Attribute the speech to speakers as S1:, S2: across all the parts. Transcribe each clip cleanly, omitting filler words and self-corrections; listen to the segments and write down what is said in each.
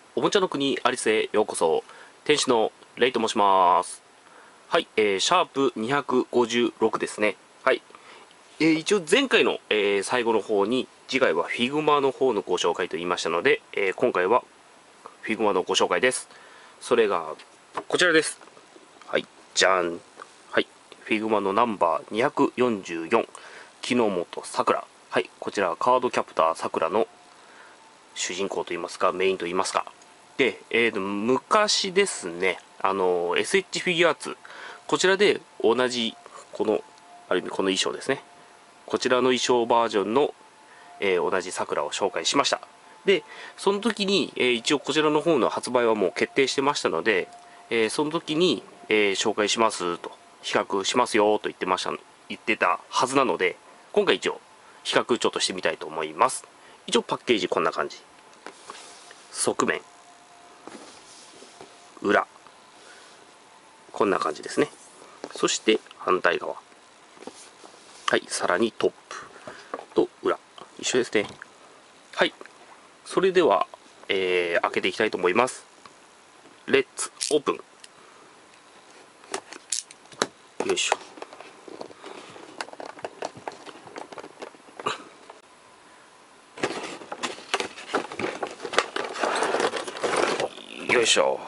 S1: おもちゃの国アリスへようこそ。店主のレイと申します。はい、シャープ256ですね。はい。一応前回の、最後の方に、次回はフィグマの方のご紹介と言いましたので、今回はフィグマのご紹介です。それが、こちらです。はい、じゃん。はい、フィグマのナンバー244、木之本さくら。はい、こちらはカードキャプターさくらの主人公といいますか、メインといいますか。で、昔ですね、SH フィギュアーツ、こちらで同じ、ある意味この衣装ですね。こちらの衣装バージョンの、同じ桜を紹介しました。で、その時に、一応こちらの方の発売はもう決定してましたので、その時に、紹介しますと、比較しますよと言ってたはずなので、今回一応、比較ちょっとしてみたいと思います。一応パッケージこんな感じ。側面、裏、こんな感じですね。そして反対側。はい、さらにトップと裏。一緒ですね。はい。それでは、開けていきたいと思います。レッツオープン。よいしょ。よいしょ。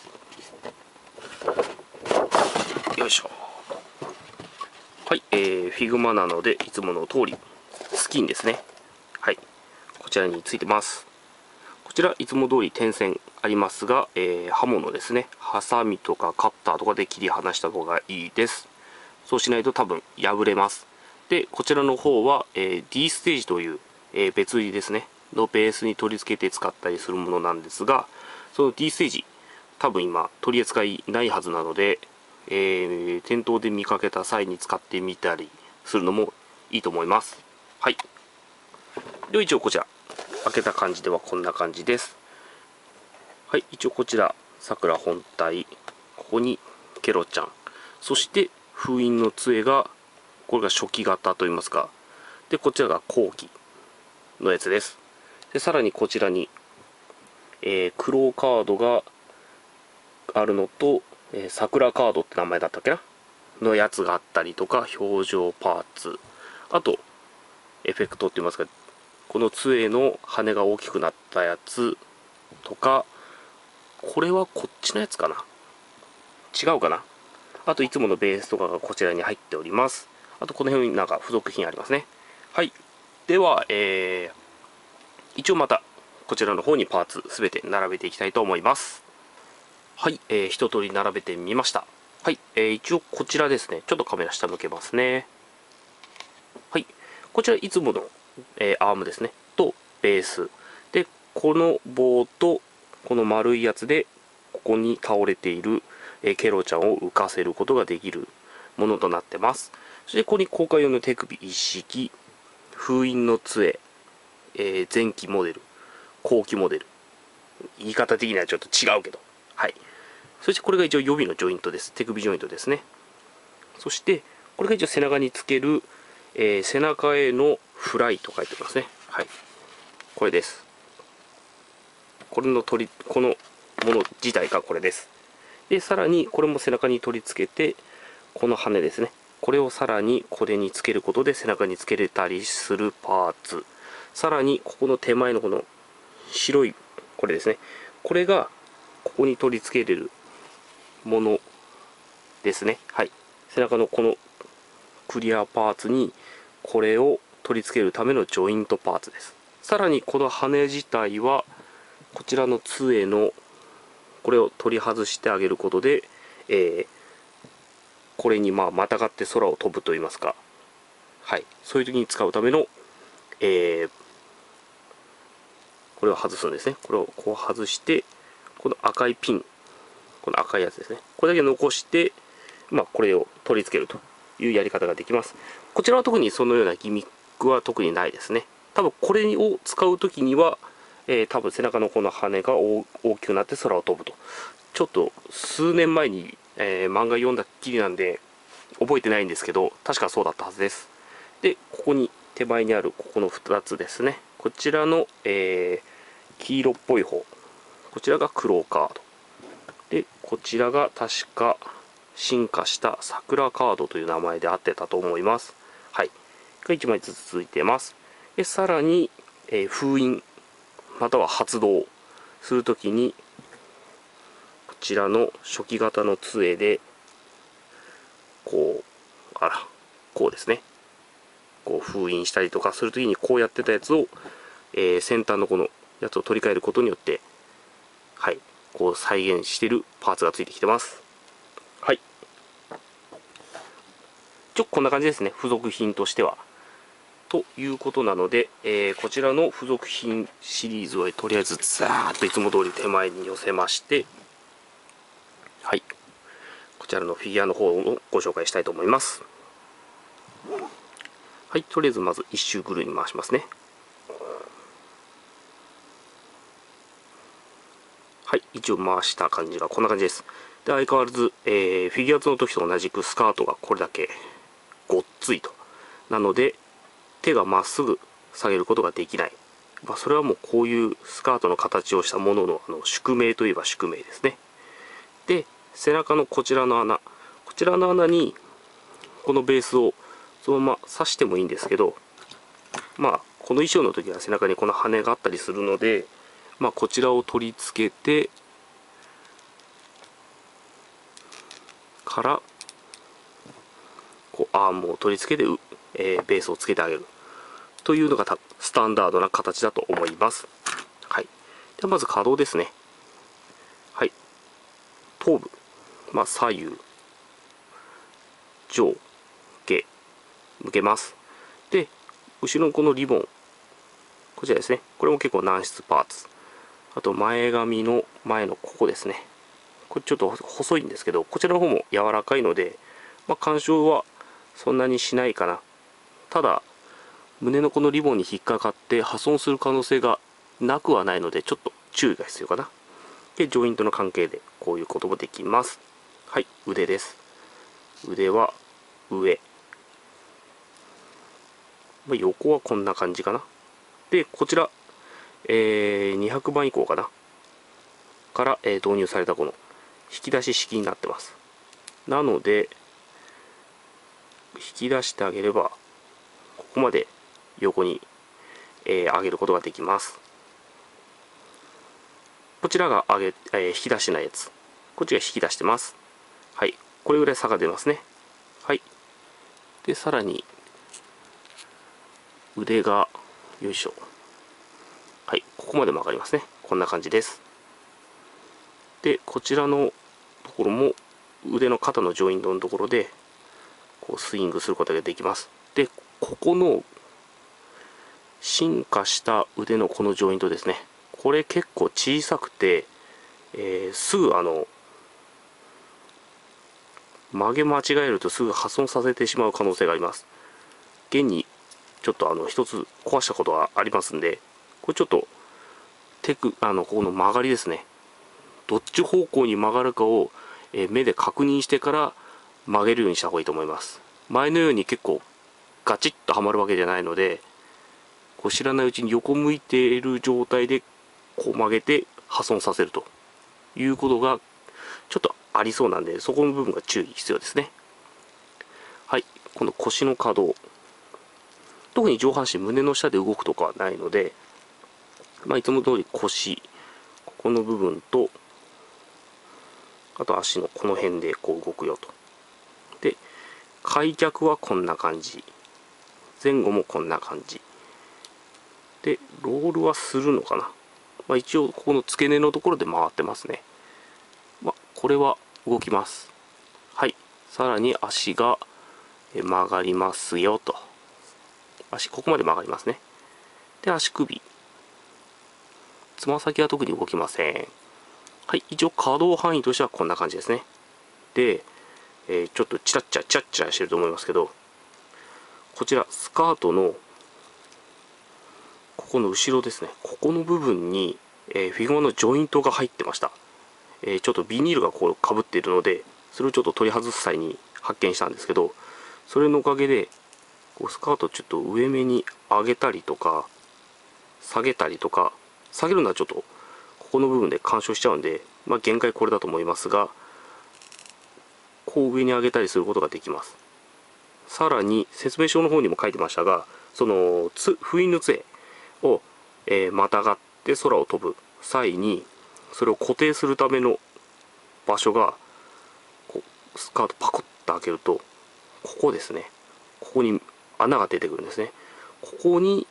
S1: よいしょ。はい、フィグマなので、いつもの通り、スキンですね。はい。こちらについてます。こちら、いつも通り点線ありますが、刃物ですね。ハサミとかカッターとかで切り離した方がいいです。そうしないと多分破れます。で、こちらの方は、D ステージという、別売りですね。のベースに取り付けて使ったりするものなんですが、その D ステージ、多分今取り扱いないはずなので、店頭で見かけた際に使ってみたりするのもいいと思います。はい。では一応こちら、開けた感じではこんな感じです。はい、一応こちら、桜本体、ここにケロちゃん、そして封印の杖が、これが初期型といいますか、で、こちらが後期のやつです。で、さらにこちらに、クローカードがあるのと、桜カードって名前だったっけなのやつがあったりとか、表情パーツ、あと、エフェクトって言いますか、この杖の羽が大きくなったやつとか、これはこっちのやつかな違うかなあといつものベースとかがこちらに入っております。あとこの辺になんか付属品ありますね。はい。では、一応またこちらの方にパーツすべて並べていきたいと思います。はい。一通り並べてみました。はい。一応こちらですね。ちょっとカメラ下向けますね。はい。こちらいつもの、アームですね。と、ベース。で、この棒と、この丸いやつで、ここに倒れている、ケロちゃんを浮かせることができるものとなってます。そして、ここに交換用の手首一式、封印の杖、前期モデル、後期モデル。言い方的にはちょっと違うけど。はい。そしてこれが一応予備のジョイントです。手首ジョイントですね。そして、これが一応背中につける、背中へのフライと書いてますね。はい。これです。このもの自体がこれです。で、さらにこれも背中に取り付けて、この羽ですね。これをさらにこれにつけることで背中につけれたりするパーツ。さらにここの手前のこの白い、これですね。これがここに取り付けれるものですね。はい。背中のこのクリアパーツにこれを取り付けるためのジョイントパーツです。さらにこの羽自体はこちらの杖のこれを取り外してあげることで、これにまたがって空を飛ぶといいますか、はい、そういう時に使うための、これを外すんですね。これをこう外して、この赤いピン、この赤いやつですね。これだけ残して、これを取り付けるというやり方ができます。こちらは特にそのようなギミックは特にないですね。多分これを使うときには、多分背中のこの羽が大きくなって空を飛ぶと。ちょっと数年前に、漫画読んだっきりなんで覚えてないんですけど、確かそうだったはずです。で、ここに手前にあるここの2つですね。こちらの、黄色っぽい方。 こちらがクローカードで、こちらが確か進化した桜カードという名前で合ってたと思います。はい。が1枚ずつ続いてます。で、さらに、封印、または発動するときに、こちらの初期型の杖で、こうですね。こう封印したりとかするときにこうやってたやつを、先端のこのやつを取り替えることによって、はい、こう再現しているパーツがついてきてます。はい。こんな感じですね、付属品としては。ということなので、こちらの付属品シリーズをとりあえずザーッといつも通り手前に寄せまして、はい、こちらのフィギュアの方をご紹介したいと思います。はい、とりあえずまず一周ぐるりに回しますね。はい、一応回した感じがこんな感じです。で、相変わらず、フィギュアーズの時と同じくスカートがこれだけごっついと。なので、手がまっすぐ下げることができない。それはもうこういうスカートの形をしたものの、宿命といえば宿命ですね。で、背中のこちらの穴。こちらの穴に、このベースをそのまま刺してもいいんですけど、この衣装の時は背中にこの羽があったりするので、こちらを取り付けてからこうアームを取り付けて、ベースをつけてあげるというのがスタンダードな形だと思います。はい。ではまず可動ですね。はい。頭部、左右上下向けます。で、後ろのこのリボン、こちらですね。これも結構軟質パーツ。あと前髪の前のここですね。これちょっと細いんですけど、こちらの方も柔らかいので、干渉はそんなにしないかな。ただ、胸のこのリボンに引っかかって破損する可能性がなくはないので、ちょっと注意が必要かな。で、ジョイントの関係でこういうこともできます。はい、腕です。腕は上。横はこんな感じかな。で、こちら、200番以降かな。から、導入されたこの引き出し式になってます。なので、引き出してあげれば、ここまで横に、上げることができます。こちらが引き出してないやつ。こっちが引き出してます。はい。これぐらい差が出ますね。はい。で、さらに、腕が、よいしょ。はい。ここまで曲がりますね。こんな感じです。で、こちらのところも、腕の肩のジョイントのところで、こうスイングすることができます。で、ここの、進化した腕のこのジョイントですね。これ結構小さくて、すぐ曲げ間違えるとすぐ破損させてしまう可能性があります。現にちょっと一つ壊したことがありますんで、これちょっとここの曲がりですね。どっち方向に曲がるかを、目で確認してから曲げるようにした方がいいと思います。前のように結構ガチッとはまるわけじゃないので、こう知らないうちに横向いている状態でこう曲げて破損させるということがちょっとありそうなんで、そこの部分が注意必要ですね。はい、この腰の可動、特に上半身胸の下で動くとかはないので、いつも通り腰、ここの部分と、あと足のこの辺でこう動くよと。で、開脚はこんな感じ、前後もこんな感じで、ロールはするのかな。一応ここの付け根のところで回ってますね。これは動きます。はい。さらに足が曲がりますよと。足、ここまで曲がりますね。で、足首。つま先は特に動きません。はい。一応可動範囲としてはこんな感じですね。で、ちょっとチラッチャしてると思いますけど、こちら、スカートのここの後ろですね。ここの部分に、フィグマのジョイントが入ってました。ちょっとビニールがこうかぶっているので、それをちょっと取り外す際に発見したんですけど、それのおかげでこうスカートをちょっと上目に上げたりとか下げたりとか、下げるのはちょっとここの部分で干渉しちゃうんで、限界これだと思いますが、こう上に上げたりすることができます。さらに説明書の方にも書いてましたが、その封印の杖を、またがって空を飛ぶ際に、それを固定するための場所が、こうスカートパコッと開けると、ここですね、ここに穴が出てくるんですね。ここに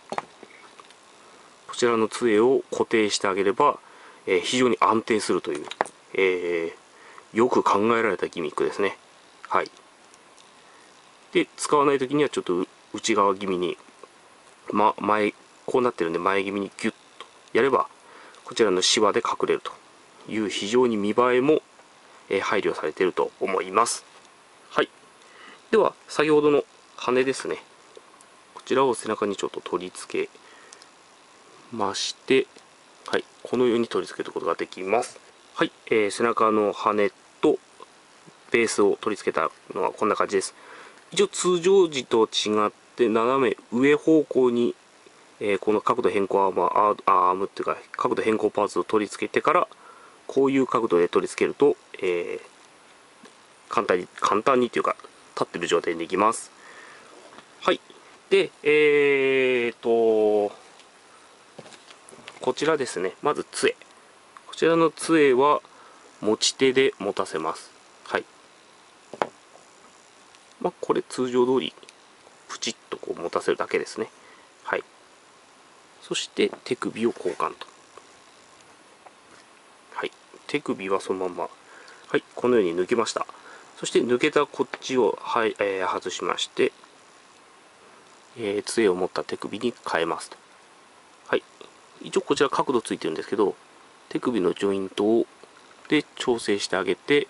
S1: こちらの杖を固定してあげれば、非常に安定するという、よく考えられたギミックですね。はい。で、使わない時にはちょっと内側気味に、前こうなってるんで前気味にギュッとやれば、こちらのシワで隠れるという非常に見栄えも、配慮されていると思います。はい。では先ほどの羽ですね、こちらを背中にちょっと取り付けまして、はい、このように取り付けることができます。はい、背中の羽とベースを取り付けたのはこんな感じです。一応通常時と違って斜め上方向に、この角度変更アームっていうか角度変更パーツを取り付けてから、こういう角度で取り付けると、簡単にっていうか立ってる状態にできます。はい。で、こちらですね、まず杖。こちらの杖は持ち手で持たせます。はい。これ通常通りプチッとこう持たせるだけですね。はい。そして手首を交換と。はい。手首はそのまま、はい、このように抜けました。そして抜けたこっちを、はい、外しまして、杖を持った手首に変えますと。はい。一応こちら角度ついてるんですけど、手首のジョイントをで調整してあげて、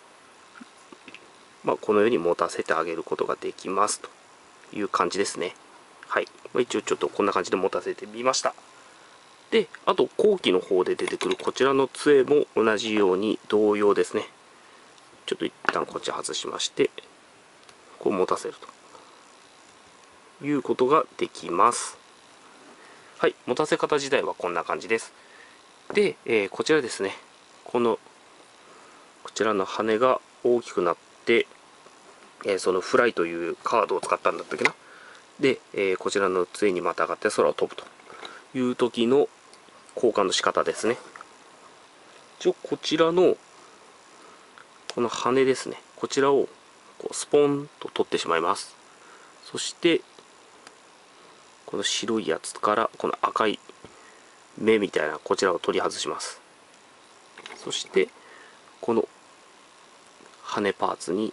S1: このように持たせてあげることができますという感じですね。はい。一応ちょっとこんな感じで持たせてみました。で、あと後期の方で出てくるこちらの杖も同じように同様ですね。ちょっと一旦こっち外しまして、こう持たせるということができます。はい、持たせ方自体はこんな感じです。で、こちらですね、こちらの羽が大きくなって、そのフライというカードを使ったんだったっけな。で、こちらの杖にまたがって空を飛ぶという時の交換の仕方ですね。一応こちらのこの羽ですね、こちらをこうスポンと取ってしまいます。そしてこの白いやつからこの赤い目みたいなこちらを取り外します。そしてこの羽パーツに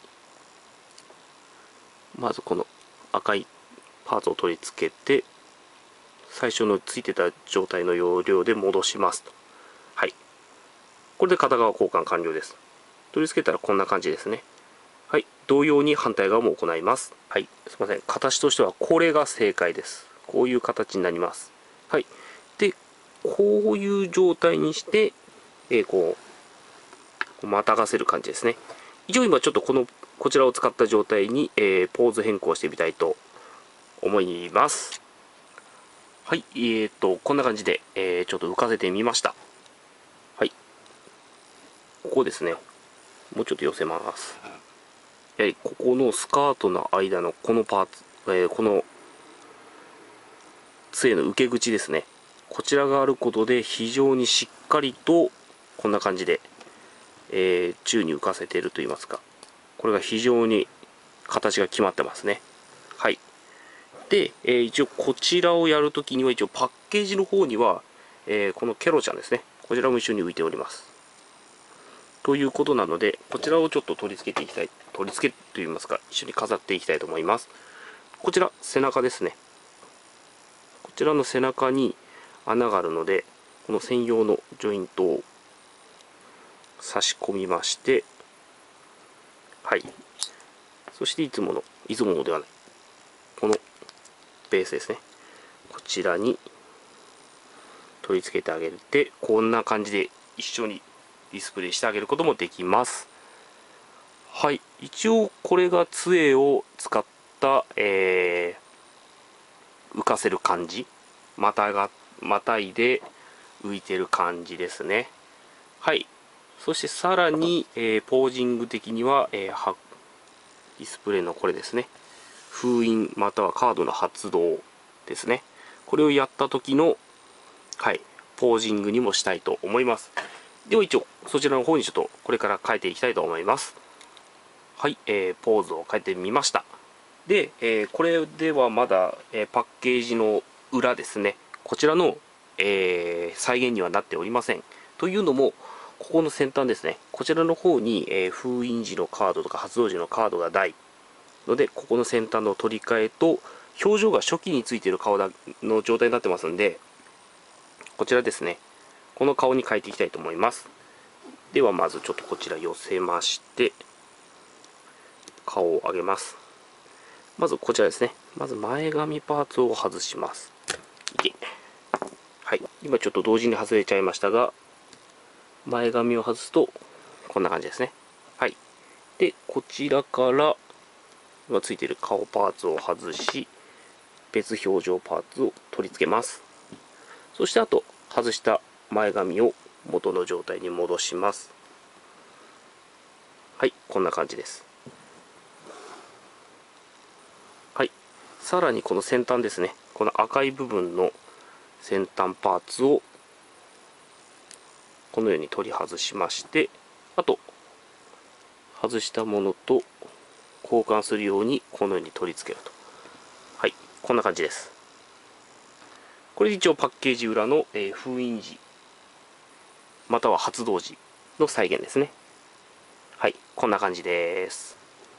S1: まずこの赤いパーツを取り付けて、最初のついてた状態の要領で戻しますと。はい。これで片側交換完了です。取り付けたらこんな感じですね。はい。同様に反対側も行います。はい。すいません。形としてはこれが正解です。こういう形になります。はい。で、こういう状態にして、こう、またがせる感じですね。一応今ちょっとこちらを使った状態に、ポーズ変更してみたいと思います。はい。こんな感じで、ちょっと浮かせてみました。はい。ここですね。もうちょっと寄せます。やはりここのスカートの間のこのパーツ、この杖の受け口ですね。こちらがあることで非常にしっかりとこんな感じで、宙に浮かせていると言いますか。これが非常に形が決まってますね。はい。で、一応こちらをやるときには一応パッケージの方には、このケロちゃんですね。こちらも一緒に浮いております。ということなので、こちらをちょっと取り付けていきたい。取り付けといいますか、一緒に飾っていきたいと思います。こちら、背中ですね。こちらの背中に穴があるので、この専用のジョイントを差し込みまして、はい。そしていつものではない、このベースですね。こちらに取り付けてあげて、こんな感じで一緒にディスプレイしてあげることもできます。はい。一応これが杖を使った、浮かせる感じ。またいで浮いてる感じですね。はい。そしてさらに、ポージング的には、ディスプレイのこれですね。封印またはカードの発動ですね。これをやった時の、はい、ポージングにもしたいと思います。では一応、そちらの方にちょっとこれから変えていきたいと思います。はい、ポーズを変えてみました。で、これではまだ、パッケージの裏ですね。こちらの、再現にはなっておりません。というのも、ここの先端ですね。こちらの方に、封印時のカードとか発動時のカードがないので、ここの先端の取り替えと、表情が初期についている顔の状態になってますんで、こちらですね。この顔に変えていきたいと思います。ではまずちょっとこちら寄せまして、顔を上げます。まずこちらですね。まず前髪パーツを外します。はい。今ちょっと同時に外れちゃいましたが、前髪を外すと、こんな感じですね。はい。で、こちらから、今ついている顔パーツを外し、別表情パーツを取り付けます。そしてあと、外した前髪を元の状態に戻します。はい。こんな感じです。はい。さらにこの先端ですね。この赤い部分の先端パーツをこのように取り外しまして、あと外したものと交換するようにこのように取り付けると。はい、こんな感じです。これで一応パッケージ裏の、封印時または発動時の再現ですね。はい、こんな感じです。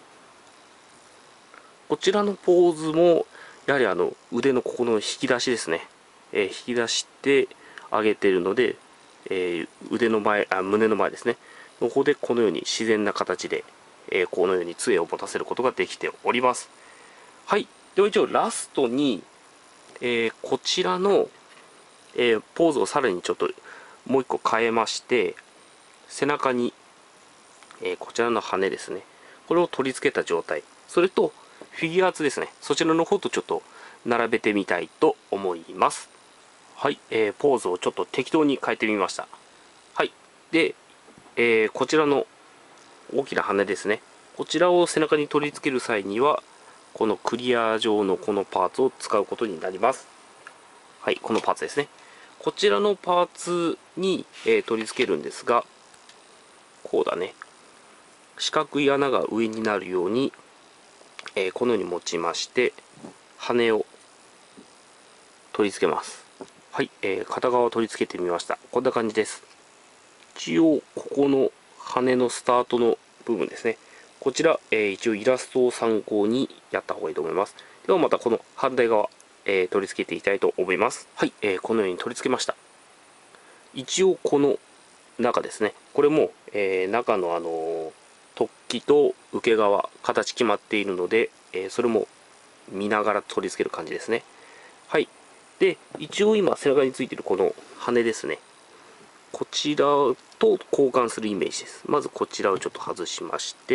S1: こちらのポーズもやはり腕のここの引き出しですね、引き出して上げているので、腕の前、胸の前ですね。ここでこのように自然な形で、このように杖を持たせることができております。はい。では一応ラストに、こちらの、ポーズをさらにちょっともう一個変えまして、背中に、こちらの羽ですね。これを取り付けた状態。それと、フィギュアーツですね。そちらの方とちょっと並べてみたいと思います。はい、ポーズをちょっと適当に変えてみました。はい。で、こちらの大きな羽ですね。こちらを背中に取り付ける際には、このクリア状のこのパーツを使うことになります。はい、このパーツですね。こちらのパーツに、取り付けるんですが、こうだね。四角い穴が上になるように、このように持ちまして、羽を取り付けます。はい、片側を取り付けてみました。こんな感じです。一応、ここの羽のスタートの部分ですね。こちら、一応イラストを参考にやった方がいいと思います。ではまたこの反対側、取り付けていきたいと思います。はい、このように取り付けました。一応この中ですね。これも、中の突起と受け側、形決まっているので、それも見ながら取り付ける感じですね。はい。で、一応今背中についているこの羽ですね。こちらと交換するイメージです。まずこちらをちょっと外しまして、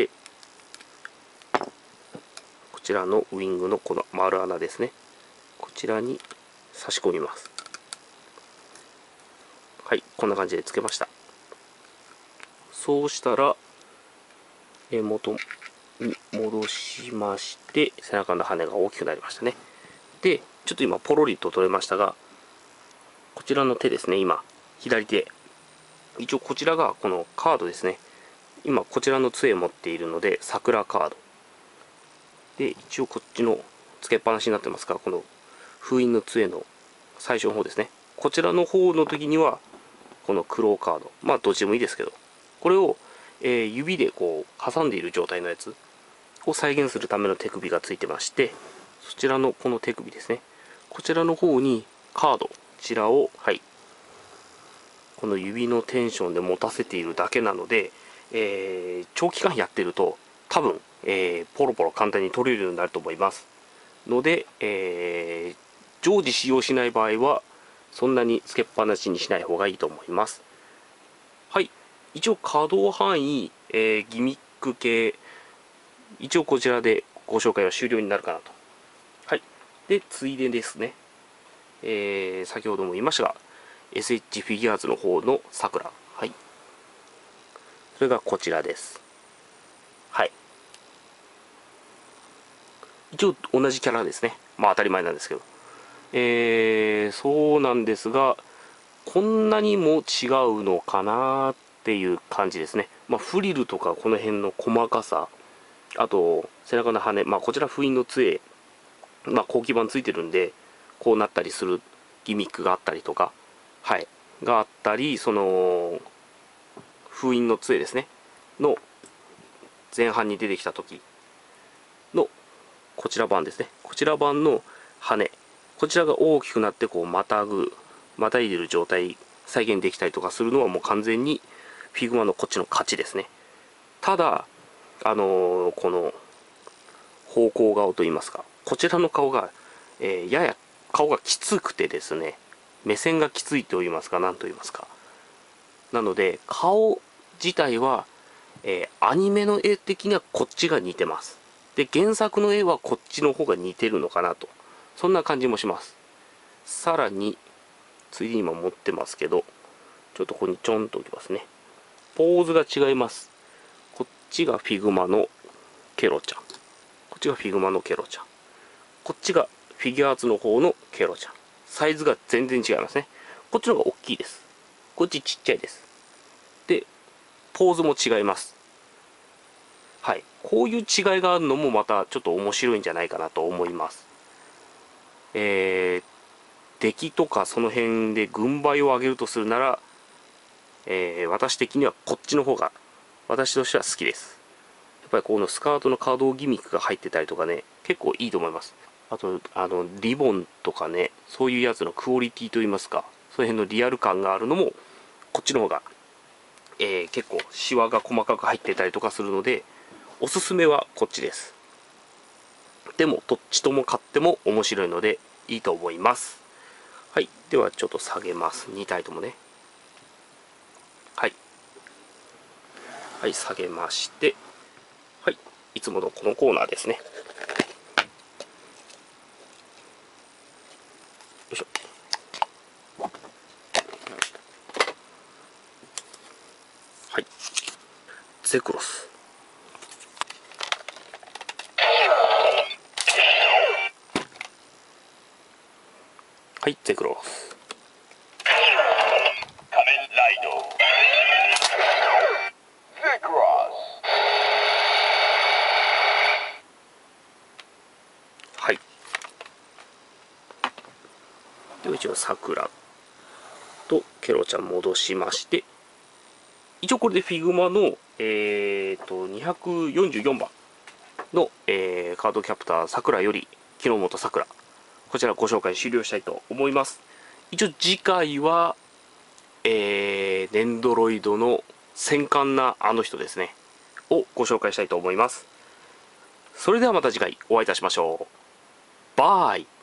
S1: こちらのウィングのこの丸穴ですね。こちらに差し込みます。はい、こんな感じでつけました。そうしたら、元に戻しまして、背中の羽が大きくなりましたね。で、ちょっと今ポロリと取れましたが、こちらの手ですね、今、左手。一応こちらがこのカードですね。今こちらの杖を持っているので、桜カード。で、一応こっちのつけっぱなしになってますが、この封印の杖の最初の方ですね。こちらの方の時には、この黒カード。まあどっちでもいいですけど、これを、指でこう挟んでいる状態のやつを再現するための手首がついてまして、そちらのこの手首ですね。こちらの方にカード、こちらを、はい、この指のテンションで持たせているだけなので、長期間やってると多分、ポロポロ簡単に取れるようになると思いますので、常時使用しない場合はそんなにつけっぱなしにしない方がいいと思います。はい、一応可動範囲、ギミック系、一応こちらでご紹介は終了になるかなと。はい、でついでですね、先ほども言いましたが、 SH フィギュアーズの方のさくら。はい。それがこちらです。はい。一応同じキャラですね。まあ当たり前なんですけど。そうなんですが、こんなにも違うのかなっていう感じですね。まあフリルとかこの辺の細かさ、あと背中の羽、まあこちら封印の杖、まあ後期版ついてるんで、こうなったりするギミックがあったりとか、はい、があったり、その、封印の杖ですね、の前半に出てきた時のこちら版ですね。こちら版の羽。こちらが大きくなってこうまたいでる状態再現できたりとかするのはもう完全にフィグマのこっちの勝ちですね。ただ、この方向顔といいますか、こちらの顔が、やや顔がきつくてですね、目線がきついと言いますか、何と言いますか。なので、顔自体は、アニメの絵的にはこっちが似てます。で、原作の絵はこっちの方が似てるのかなと。そんな感じもします。さらに、ついでに今持ってますけど、ちょっとここにちょんと置きますね。ポーズが違います。こっちがフィグマのケロちゃん。こっちがフィグマのケロちゃん。こっちがフィギュアーツの方のケロちゃん。サイズが全然違いますね。こっちの方が大きいです。こっちちっちゃいです。で、ポーズも違います。はい。こういう違いがあるのもまたちょっと面白いんじゃないかなと思います。出来とかその辺で軍配を上げるとするなら、私的にはこっちの方が私としては好きです。やっぱりこのスカートの可動ギミックが入ってたりとかね、結構いいと思います。あと、リボンとかね、そういうやつのクオリティといいますか、その辺のリアル感があるのも、こっちの方が、結構シワが細かく入ってたりとかするので、おすすめはこっちです。でも、どっちとも買っても面白いので、いいと思います。はい。では、ちょっと下げます。2体ともね。はい。はい、下げまして、はい。いつものこのコーナーですね。よいしょ。はい。ゼクロス。はい、ゼクロス。はい。では一応さくらとケロちゃん戻しまして、一応これでフィグマの、244番の、カードキャプターさくらより木之本さくら、こちらご紹介終了したいと思います。一応次回は、ネンドロイドの戦艦なあの人ですねをご紹介したいと思います。それではまた次回お会いいたしましょう。バイ。